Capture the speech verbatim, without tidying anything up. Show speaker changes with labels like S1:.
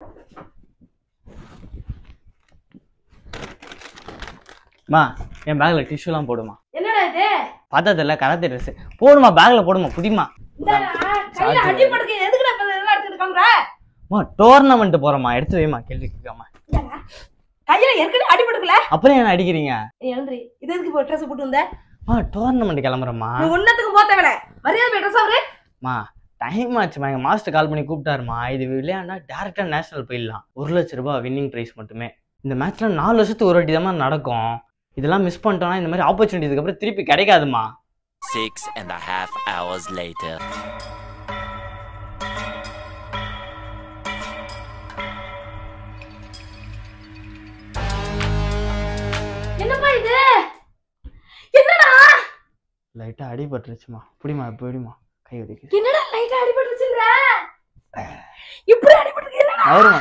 S1: மா என் பேக்ல டிஷ்யூலாம் போடுமா.
S2: என்னடா இது?
S1: பார்த்ததில்ல கராத்தே ட்ரெஸ். போடுமா பேக்ல போடுமா குடிமா.
S2: இந்தடா கையில அடி படுக்க எதுக்குடா இதெல்லாம் எடுத்துட்டு கம்ற?
S1: மா டோர்னமென்ட் போறமா எடுத்து வைமா கேள்வி கேட்காம.
S2: கையில ஏற்கனவே அடி படுக்கல.
S1: அப்புறம் என்ன அடிக்கிறீங்க?
S2: ஏன்டி இது எதுக்கு போ ட்ரெஸ் போட்டு வந்த?
S1: மா டோர்னமென்ட் கிளம்பறமா.
S2: நீ ஒண்ணத்துக்கு போத்தவளே. மரியாதை போய் ட்ரெஸ் அவரே.
S1: மா டைம் ஆச்சுமா எங்க மாஸ்டர் கால் பண்ணி கூப்பிட்டாருமா. இது விளையாண்டா டைரக்டா நேஷனல் போயிடலாம். ஒரு லட்சம் ரூபாய் வின்னிங் பிரைஸ் மட்டுமே. இந்த மேட்ச்ல நாலு வருஷத்துக்கு ஒரு வாட்டி தான் நடக்கும். இதெல்லாம் மிஸ் பண்ணிட்டோம்னா இந்த மாதிரி ஆப்பர்ச்சுனிட்டி இதுக்கு அப்புறம் திருப்பி கிடைக்காதுமா.
S3: Six and a half hours later.
S2: என்னப்பா இது? என்னடா?
S1: லைட்டா அடி பட்டுருச்சுமா. புடிமா புடிமா கை வலிக்குது.
S2: என்னடா லைட்டா அடி பட்டுச்சுங்கற? இப்படி அடி பட்டுருக்கு என்னடா?